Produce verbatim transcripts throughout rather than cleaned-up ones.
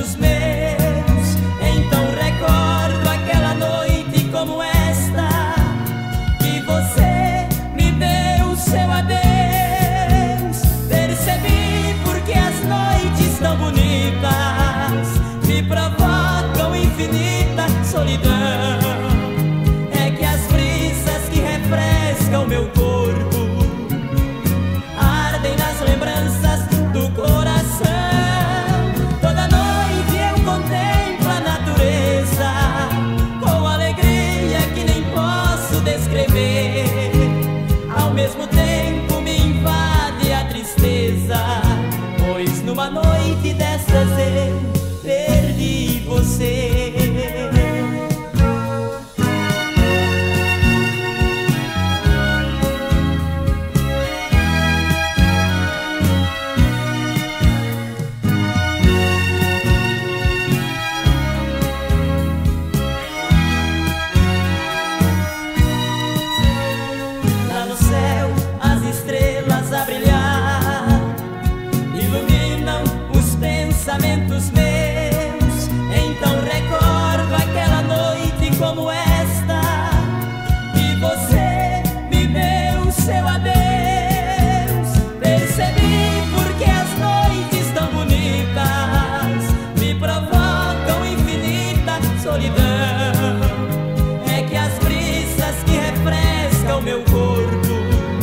pensamentos meus. Então recordo aquela noite como esta, que você me deu seu adeus. Percebi porque as noites tão bonitas me provocam infinita solidão. É que as brisas que refrescam meu corpo ardem nas lembranças do coração. Toda noite eu contemplo a natureza com alegria que nem posso descrever. Ao mesmo tempo me invade a tristeza, pois numa noite dessas eu perdi você. Lá no céu as estrelas a brilhar iluminam os pensamentos meus. Então recordo aquela noite como esta, que você me deu seu adeus. Percebi porque as noites tão bonitas me provocam infinita solidão. É que as brisas que refrescam meu corpo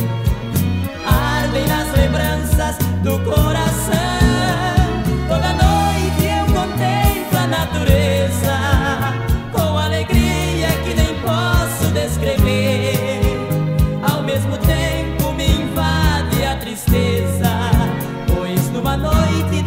ardem nas lembranças do coração. Toda noite eu contemplo a natureza com alegria que nem posso descrever. Ao mesmo tempo me invade a tristeza, pois numa noite